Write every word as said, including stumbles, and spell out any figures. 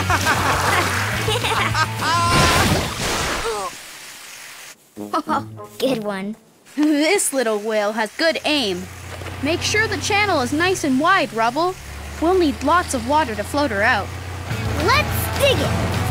Good one. This little whale has good aim. Make sure the channel is nice and wide, Rubble. We'll need lots of water to float her out. Let's dig it!